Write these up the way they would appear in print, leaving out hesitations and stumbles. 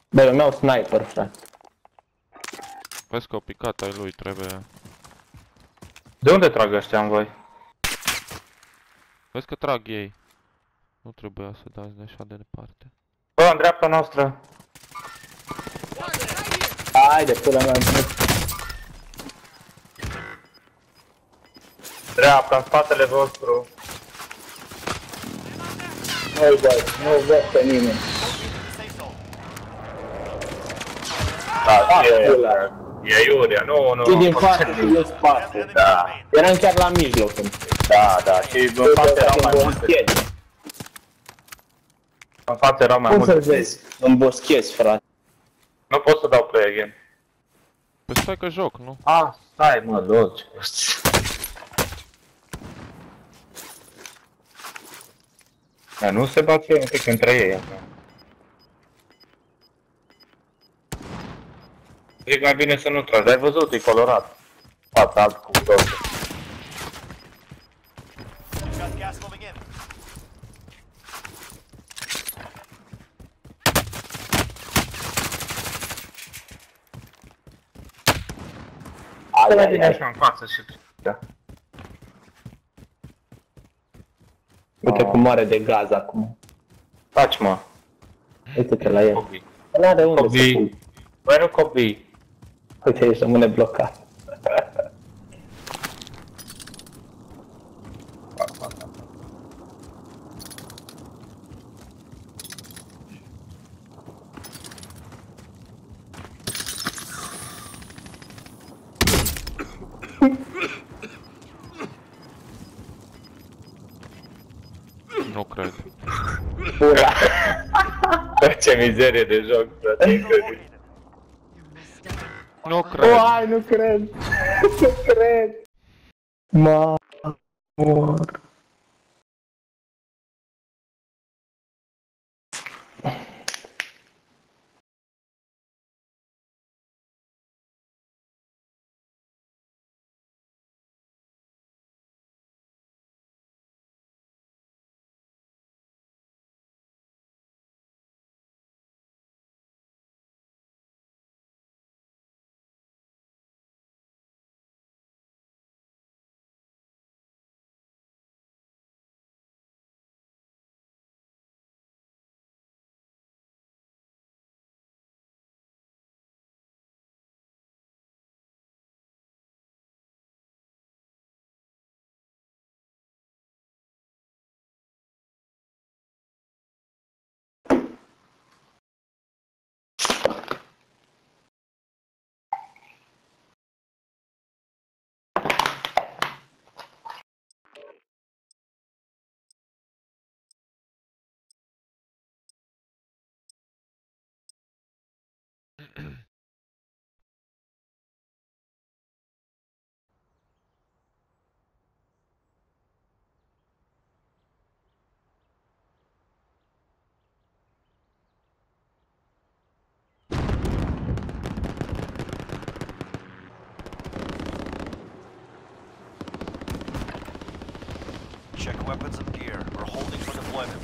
Bă, eu mi-au sniper, frate. Vezi că o picat ai lui, trebuie... De unde trag ăștia în voi? Vezi că trag ei. Nu trebuia să dați de așa de departe. Bă, în dreapta noastră. Haide, pula mea. Dreapta, în spatele vostru. Nu-i văd, nu văd pe nimeni. Da, Pula. e Iuria, nu. Și din față și din spate. Da, Eram chiar la mijloc. da, și în față erau mai multe. În față erau mai Cum să-l multe. vezi? Îmboschezi, frate. Nu pot să dau play again. Păi stai că joc, nu? Stai mă, doci. Dar nu se bate un pic între ei acum. Zic mai bine să nu tragi, ai văzut, e colorat. Fața alt cu două. Got gas moving in. Să mai bine așa în față și... Da. Uite cum moare de gaz acum. Taci mă. Uite-te la el. Copii. El are unde să Copii. pui. Băi, nu copii. Uite, ești rămâne blocat. Nu cred. Pula. Ce mizerie de joc, frate, incredibil. Nu cred. Uai, nu cred. Nu cred. Mă mor. Check weapons and gear. We're holding for deployment.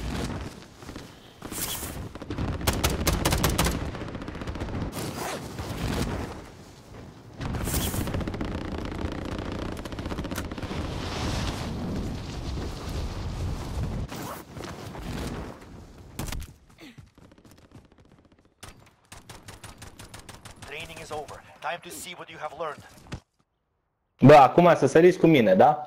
Training is over. Time to see what you have learned. Bă, acum să săriți cu mine, da?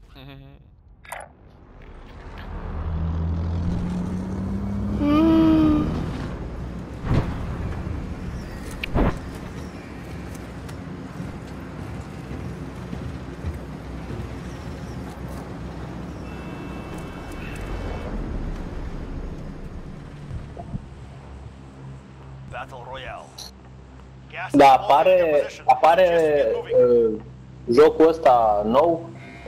Battle Royale. Gas is Da, closing in your position. apare Just get moving. jocul ăsta nou.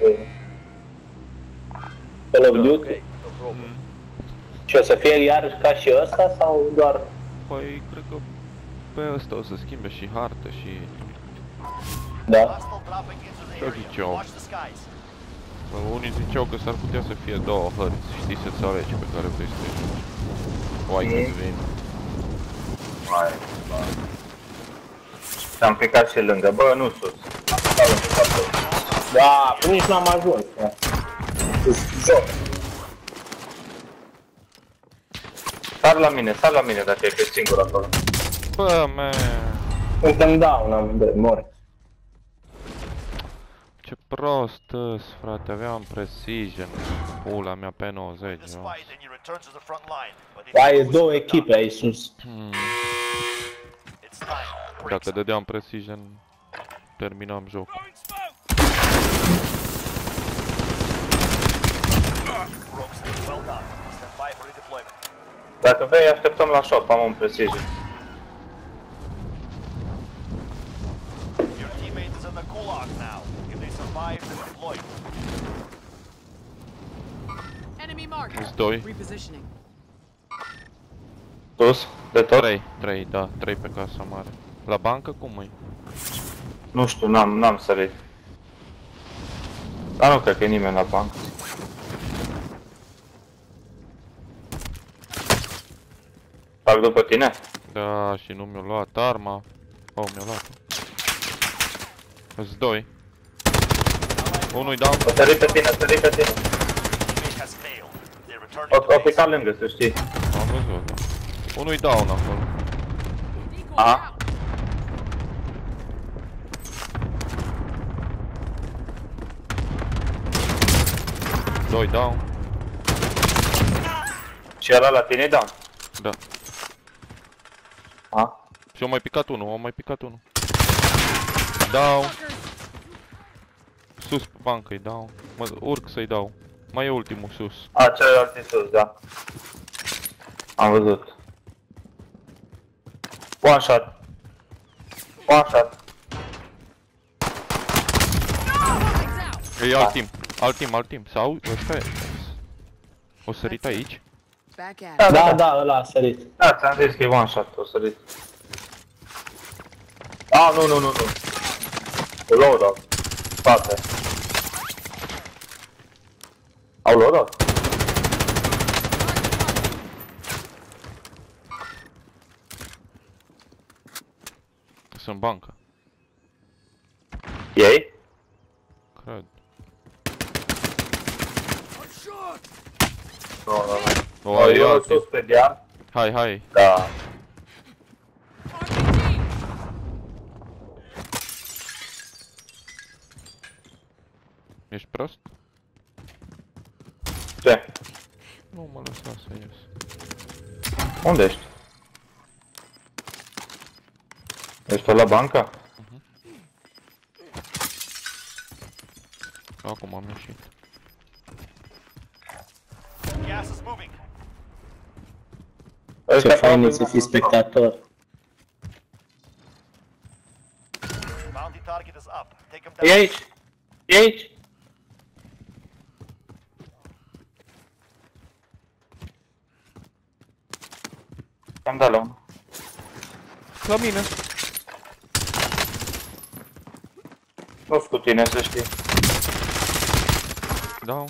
Call of Duty. Și o să fie iarăși ca și ăsta sau doar... Păi, cred că pe ăsta o să schimbe și hartă și... Da. Hostile dropping into the Ce area. ziceau? Watch the skies. Bă, unii ziceau că s-ar putea să fie două hărți, știi, să-ți alegi pe care vrei să te joci. Uai, câți vin. mai... S-am picat și lângă, bă, nu sus. Am picat lângă capul. Da, nici n-am ajuns. Joc. Sar la mine dacă ești singur acolo. Bă, man. Suntem down amândoi, mor. Ce prost îs, frate, aveam precision. Pula mea pe 90. This fight and you return to the front line. But if Da, you e lose, două you're echipe done. aici sus. It's time. Break Dacă some. dădeam precision, terminam jocul. Rogues, well done. Stand by for redeployment. Dacă vrei, așteptăm la shop, am un precision. Your teammate is in the gulag now. If they survive, they're deployed. Enemy marked. Îs 2. Repositioning. Sus, de tot? 3, da, 3 pe casa mare. La bancă cum e? Nu știu, n-am sărit. Dar nu cred că e nimeni la bancă. Fac după tine? Da, și nu mi-a luat arma. Oh, mi-a luat. Îs 2. Unul-i down. O sări pe tine, Teammate has failed. They're returning to O base. picat lângă, să știi. Am văzut, da. Unul-i down acolo. Aha. Doi down. Și ăla la tine, da. Da. A? Și au mai picat unul, au mai picat unul. Down. Sus pe bancă-i down. Mă urc să-i dau. Mai e ultimul sus. A, celălalt e sus, da. Am văzut. One shot. One shot. E alt team. Sau ăsta e. O sărit aici. Back at it. Da, ăla a sărit. Da, ți-am zis că e one shot, o sărit. A, nu. O loadout. Spate. Au loadout? Sunt bancă. Ei? Cred. Nu. O, e Eu altul. sus pe deal. Hai. Da. Ești prost? Ce? Nu mă lăsa să ies. Unde ești? Ești la bancă? Acum am ieșit. Gas is moving. Ce fain e să fii spectator. Bounty target is up. Take him E down. aici! E aici! Am dat la unul. La mine. Nu-s cu tine, să știi. Down.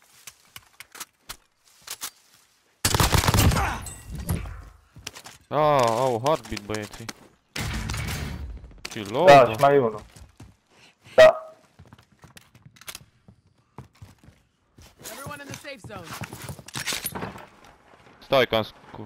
Au heartbeat băieții. Și low, Da, și mai e unul. Da. Everyone in the safe zone. Stai că am scos.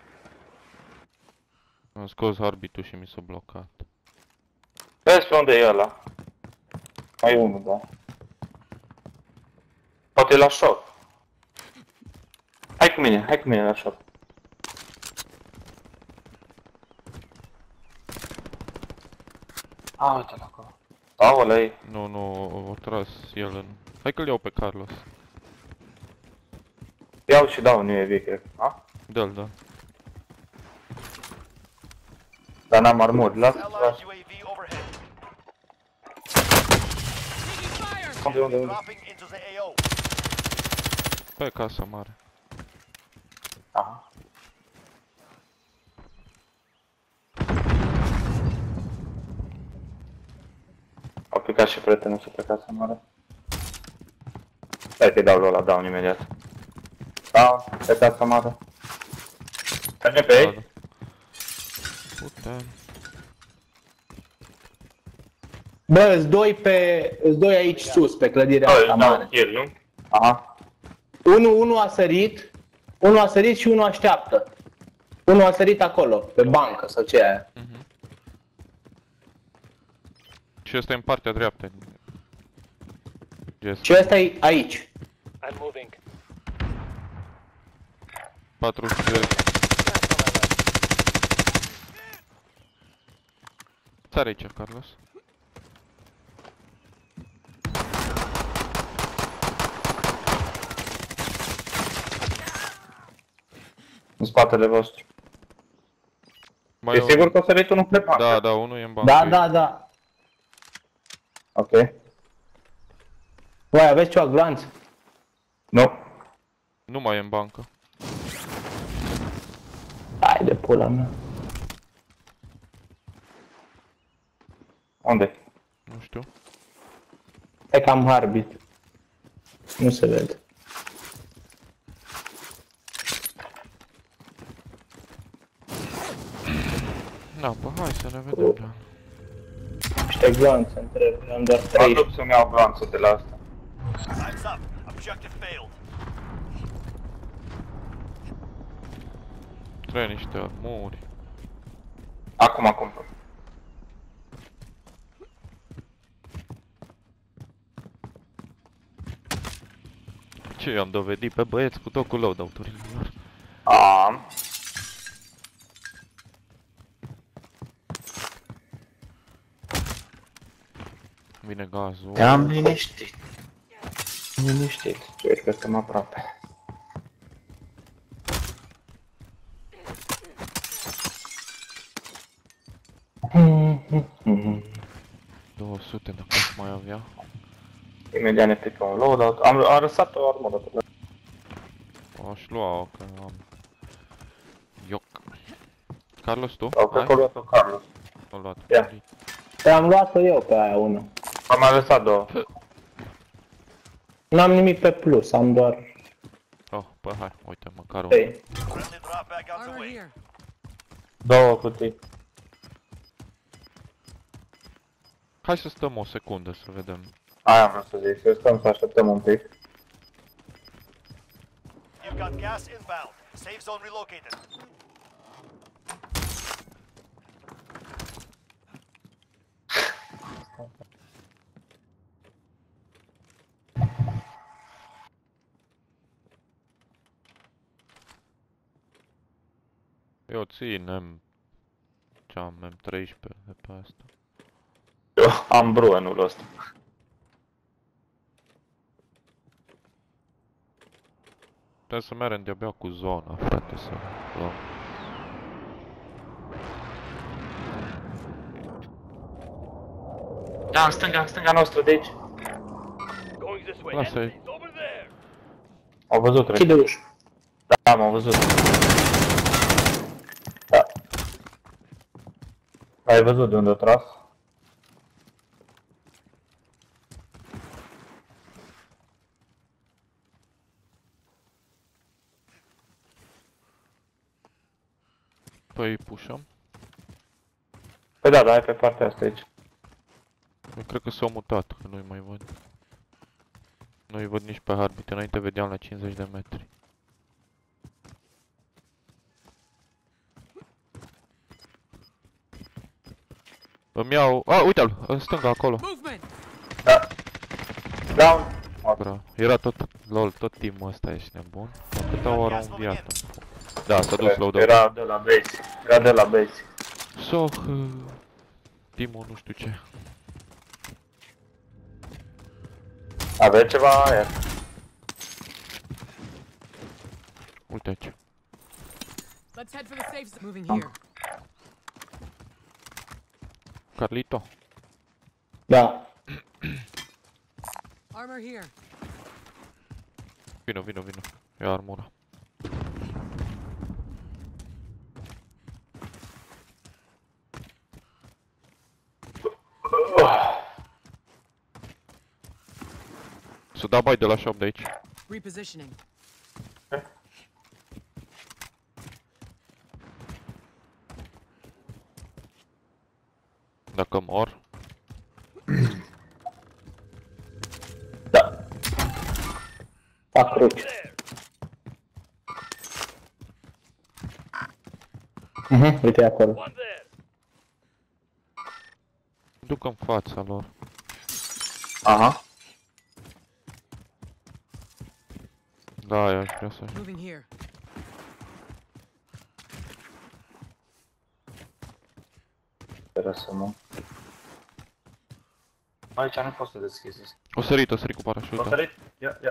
Am scos heartbeat-ul și mi s-a blocat. Vezi pe unde e ăla. Mai e unul, da. Poate e la shop. Hai cu mine la shop. A, uite-l acolo. Aolei. Nu, o tras el în... Hai că-l iau pe Carlos. Iau și dau un UAV, cred. A? Dă-l, da. Dar n-am armuri. Las. Allied UAV overhead. Taking fire. Unde? Dropping into the AO. Pe casa mare. Aha. Au picat și prietenul să plecați în mare. Hai că-i dau lui ăla, down imediat. Down, pe casa mare. Mergem pe Da, ei? da. Putem. Bă, îți doi aici sus, pe clădirea asta mare. kill, nu? Aha. Unul a sărit și unul așteaptă. Unul a sărit acolo, pe bancă sau ce e aia. Și ăsta e în partea dreaptă. Yes. Și ăsta e aici. I'm moving. 40. Sare aici, Carlos. În spatele vostru. Mai E sigur că o să vezi unul pe bancă? Da, da, unul e în bancă. Da. Ok. Voi aveți ceva glanț? Nu. Nu mai e în bancă. Hai de pula mea. Unde? Nu știu. E cam harbit. Nu se vede. Da, bă, hai să ne vedem. Da. Niște glanțe întreb, am doar Mă 3. duc să-mi iau glanțul de la asta. Time's up. Objective failed. Trebuie niște armuri. Acum cumpăr. Ce i-am dovedit pe băieți cu tot cu loadout-urile lor. Am. Vine gazul. Te-am liniștit. Liniștit. Cred că suntem aproape. Mhm. 200 dacă aș mai avea. Imediat ne pică un loadout. Am lăsat o armură pe la. Aș lua-o, că am... Ioc. Carlos, tu? Sau cred că o luat-o Carlos. O luat. Ia. Am luat-o eu pe aia una. Am mai lăsat două. N-am nimic pe plus, am doar Oh, păi hai, uite, măcar un... 3. Friendly drop back out the Armor way. here. Două cutii. Hai să stăm o secundă să vedem. Aia am vrut să zic, să stăm să așteptăm un pic. You've got gas inbound. Safe zone relocated. Eu ținem ce am M13 de pe asta. Eu am Bruenul ăsta. Trebuie să mergem de-abia cu zona, frate, să luăm. Da, în stânga noastră, de aici. Going this way. Lasă-i. Enemies over there. Au văzut, cred. Închide ușa. Da, am văzut. Da. Ai văzut de unde a tras? Păi pușăm. Păi da, e pe partea asta aici. Eu cred că s-au mutat, că nu-i mai văd. Nu-i văd nici pe Harbit, înainte vedeam la 50 de metri. Îmi iau... A, uite-l! În stânga, acolo. Movement. Da. Down. Bra. Era tot... LOL, tot teamul ăsta, ești nebun. Câta oră în viață. Da, s-a dus loadout. Era de la base. Era de la base. Soh... Teamul nu știu ce. Avea ceva aia. Uite aici. Let's head for the safe zone. Moving here. Carlito. Da. Armor here. Vino. E armura. Să da bai de la shop de aici. Repositioning. Dacă mor, Da. Fac cruci. Uite acolo. duc în fața lor. Aha. Da, eu aș vrea să... Moving here. Speră să nu. Aici nu poți să deschizi. O sărit cu O parașuta. sărit? Ia.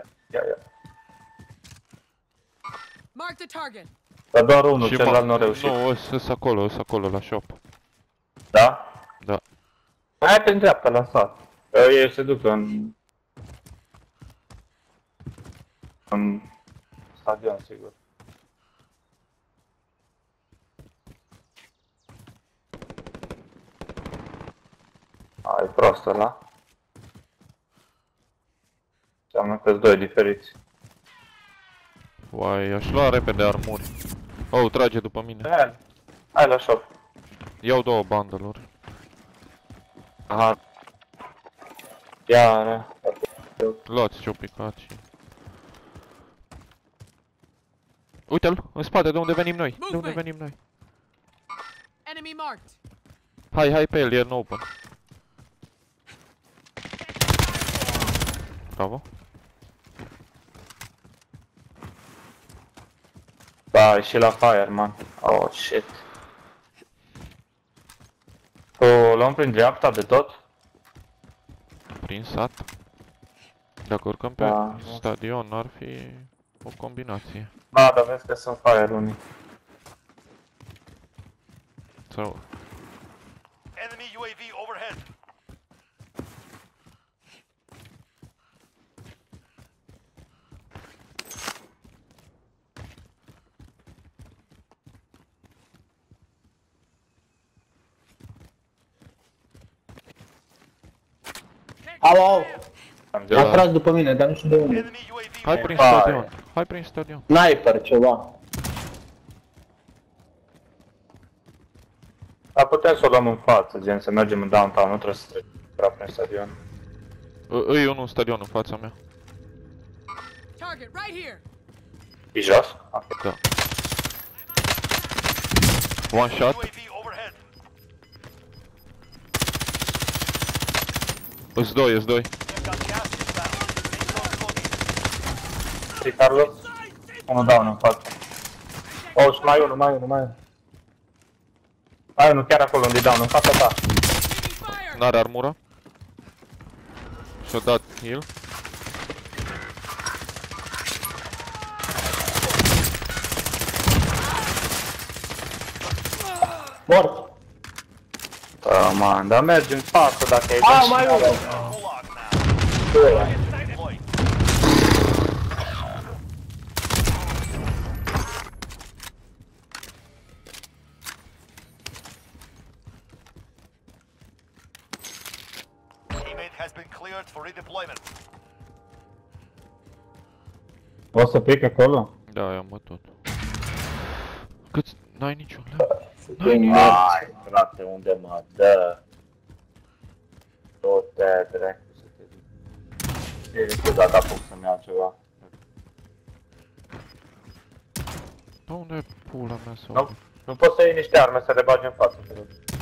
Mark the target. Dar doar unul, celălalt nu a reușit. Nu, îs acolo, la shop. Da? Da. Hai pe dreapta la sat. Ei se duc în stadion, sigur. E prost ăla. Înseamnă că-s doi diferiți. Uai, aș lua repede armuri. Oh, trage după mine. Hai la shop. Iau două bundle-uri. Aha. Iară. Luați ce-o picat și... Uite-l, în spate, de unde venim noi. De unde venim noi. Enemy marked. Hai pe el, e în open. Bravo. Da, e și la fireman. Oh, shit. O luăm prin dreapta de tot? Prin sat. Dacă urcăm pe Da. stadion, ar fi o combinație. Da, dar vezi că sunt fire unii. Sau... Enemy UAV overhead. Au, Am Da. a tras după mine, dar nu știu de unde. Enemy UAV Hai prin Hai. stadion. Hai prin stadion. Sniper, ceva. Dar putem să o luăm în față, gen să mergem în downtown, nu trebuie să trecem prea prin stadion. Îi unul în stadion în fața mea. Target right here. E jos? Ok. Da. One shot. UAV overhead. Îs doi. They've got gas inbound. Safe zone located. Și Carlos? Unul down în față. Oh, și mai unul. Mai unul chiar acolo unde e down, în fața ta. Taking fire. N-are armură. Și-a dat heal. Mort. Man, dar mergi în față dacă e... Mai unul. Gulag now. Deployed. Teammate has been cleared for redeployment. O să pic acolo? Da, i-am bătut. Cât? N-ai niciun Ai, frate, unde mă dă? Du-te, dracu, să te duci. E niciodată apuc să-mi iau ceva. Da, unde e pula mea sau... Nu, nu poți să iei niște arme să le bagi în față. te rog.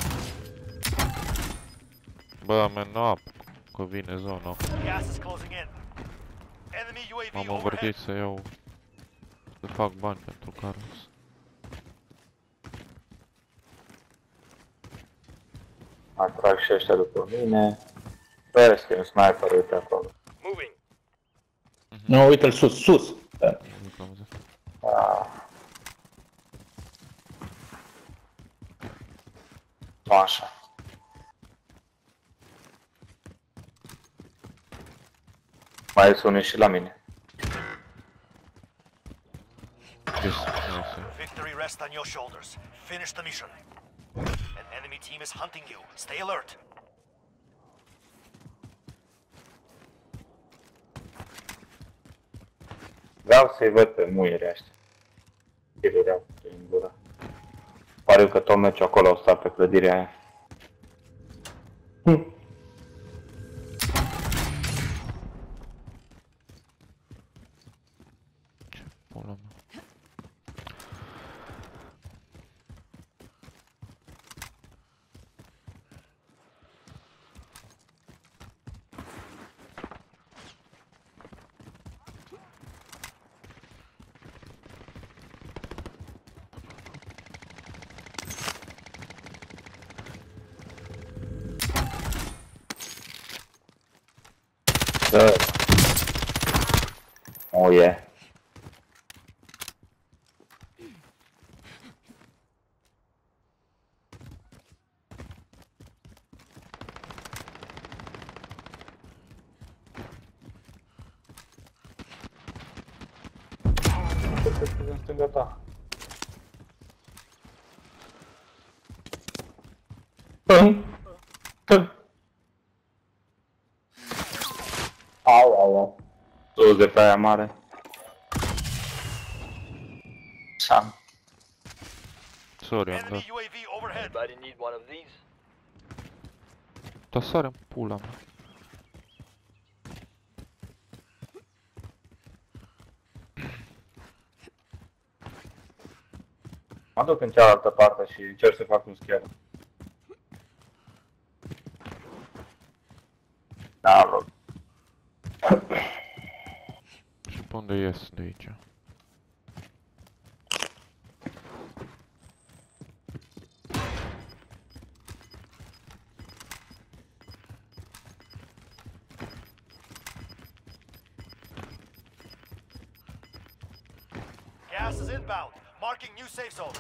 Bă, man, nu apuc, că vine zona. Gas is closing in. Enemy UAV M-am overhead. învârtit să iau... Să fac bani pentru Carlos. Atrag și ăștia după mine. Vezi că e un sniper, uite acolo. Moving. Nu, uite-l sus. Uite, am zis. Așa. Mai sunt unii și la mine. Yes, nice. Victory rests on your shoulders. Finish the mission. An enemy team is hunting you. Stay alert. Vreau să-i văd pe muierii ăștia. Îi vedeau în gură. Pare că tot meciul acolo au stat pe clădirea aia. Pula mea. Oh yeah. În stânga ta. Au. Sus de pe aia mare. Sam. Sorry, am dat. Enemy UAV overhead. Anybody need one of these? Dar sare în pula mea. Mă duc în cealaltă parte și încerc să fac un schimb. Da, bro. Și pe unde ies de aici? Gas is inbound. Marking new safe zone.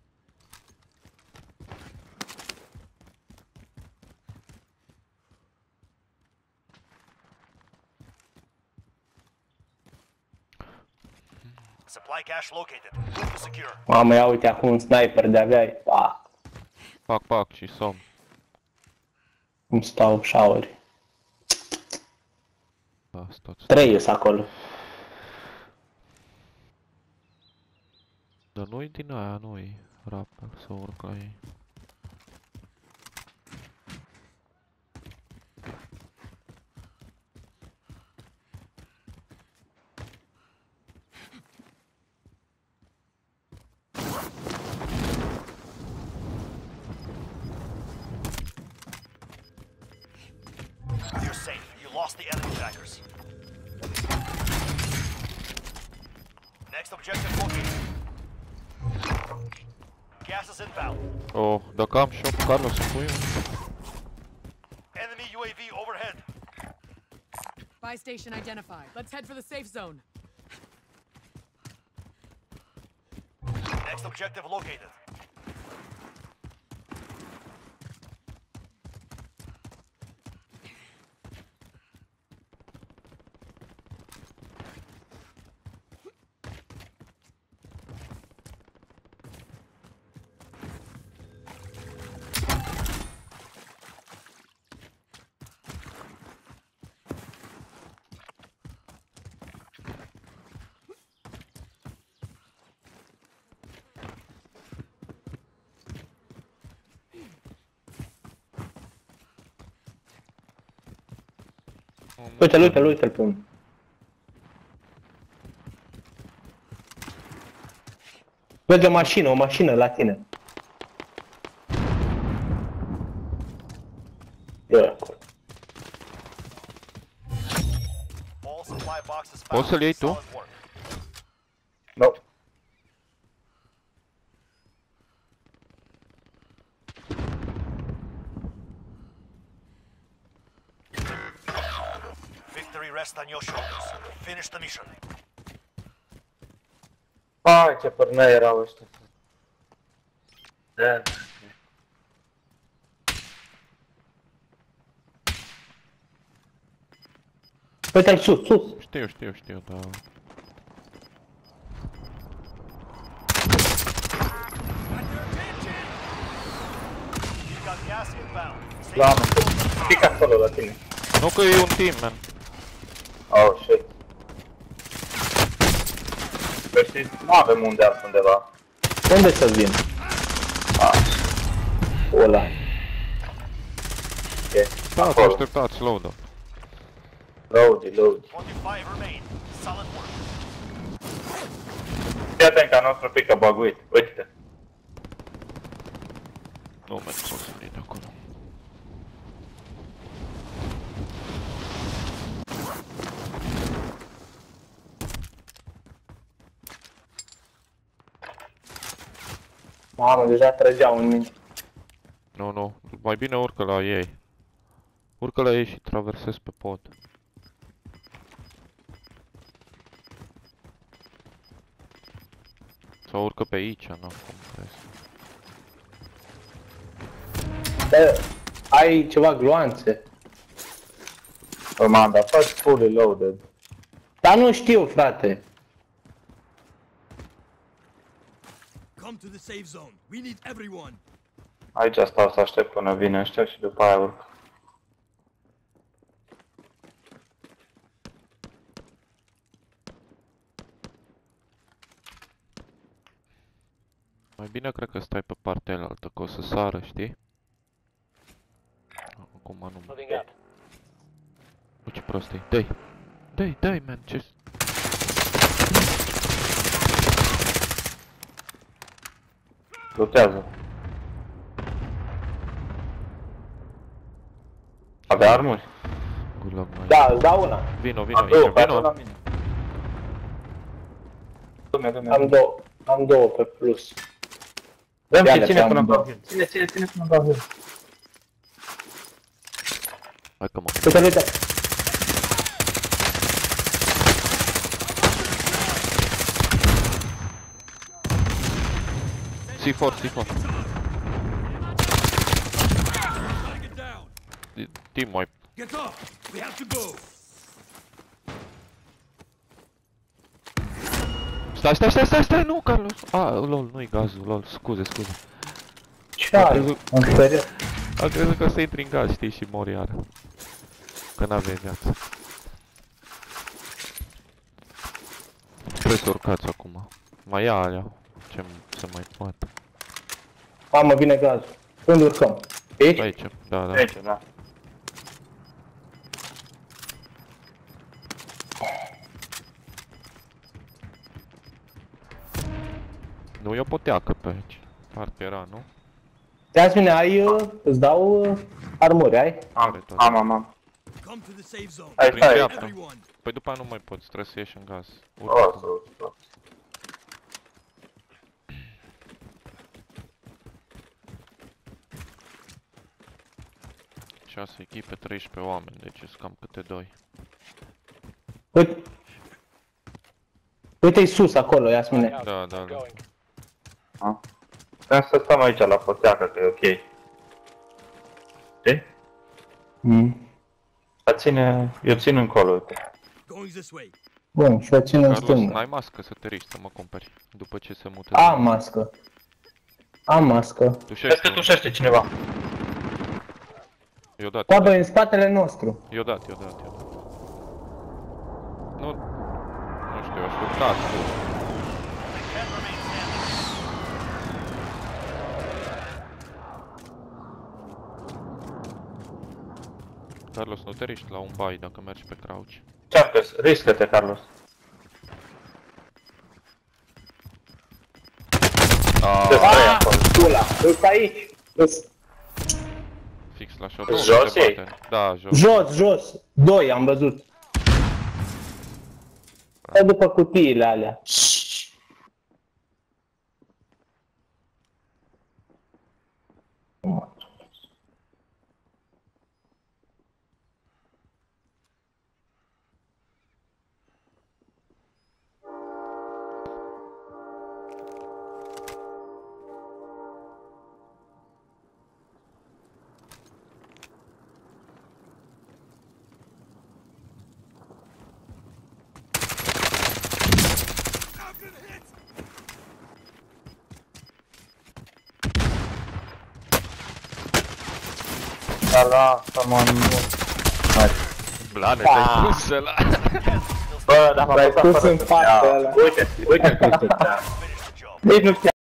Supply cache located. Move to secure. Mamă, ia uite acum un sniper de aveai. Pac și somn. Cum stau șauri. Da, stați. 3 ies acolo. Dar nu-i din aia, nu-i rappel să urc la ei. You're safe. You lost the enemy trackers. Next objective located. Gas is inbound. Oh, dacă am shop, Carlos, să pui Enemy UAV overhead. Buy station identified. Let's head for the safe zone. Next objective located. Uite-l pe unul. Vede o mașină la tine. E acolo. All supply boxes found. Poți să-l iei tu? Solid work. No. Victory rests on your shoulders. Finish the mission. Ai, ce pârnei erau ăștia. Da. Uite-l sus. Știu, dar... You got gas inbound. Safe L-am. zone. Pic acolo la tine. Nu că e un team, man. Oh, shit. Că știi, nu avem unde altundeva. Unde să vin? Ăla. Stați, Acolo. așteptați, load-up. Load. 25 remain. Solid work. Fii atent ca nostru pică băguit. Uite-te. Nu merg să sări de acolo. Mamă, deja trăgeau în mine. Nu, mai bine urcă la ei. Urcă la ei și traversezi pe pod. Sau urcă pe aici, nu, cum crezi. Bă, ai ceva gloanțe. Bă, m-am dat faci fully loaded. Dar nu știu, frate. Come to the safe zone. We need everyone. Aici stau să aștept până vine ăștia și după aia urc. Mai bine cred că stai pe partea aia-altă, că o să sară, știi? Acum nu mă... Bă, ce prost e. Dai, man, ce... Lutează. Avea armuri? Gulag mai... Da, îți dau una. Vino, Am două, pe vino. la mine. Du-mi. Am două pe plus. Dăm Ia-le, și ține pe până amândouă. dau heal. Ține până dau heal. Hai că mă... Uite. C4. Gotta get down. Team wipe. Get up. We have to go. Stai, nu, Carlos! Lol, nu-i gazul, lol, scuze. Ce ai? Am speriat. Am crezut că o să intri în gaz, știi, și mori iară. Că n-aveai viață. Trebuie să urcați acum. Mai ia alea. Ce se mai poate. Mamă, vine gazul. Unde urcăm? Aici? Aici, da. Aici, da. Nu e o poteacă pe aici. Parcă era, nu? Ia-ți îți dau armuri, ai? Are toate. Am. Come to the safe zone. Hai, Prin stai. dreapta. Everyone. Păi după aia nu mai poți, trebuie să ieși în gaz. O, Urcă. să. 6 echipe, 13 oameni, deci sunt cam câte 2. Uite-i sus acolo, Iasmine. Da. Trebuie să stăm aici la poteacă, că e ok. Știi? Eu țin încolo, uite. Going this way. Bun, și o țin în Carlos, stânga. n-ai mască să te riști să mă cumperi. După ce se mută. Am mască. Am mască. Peste tușește cineva. I-o dat. Da, băi, în spatele nostru. I-o dat. Nu știu, aș urca tu. Carlos, nu te riști la un bai dacă mergi pe crouch. Cearcă-ți, riscă-te, Carlos. Ăla, îți aici. Fix la shot. Jos ei? Da, jos. Jos. Doi am văzut. Stai după cutiile alea. Da, mă, nu. Blane, te-ai pus ăla. Bă, dacă L-ai pus în față ăla. Uite cum se Finish the job. Nici nu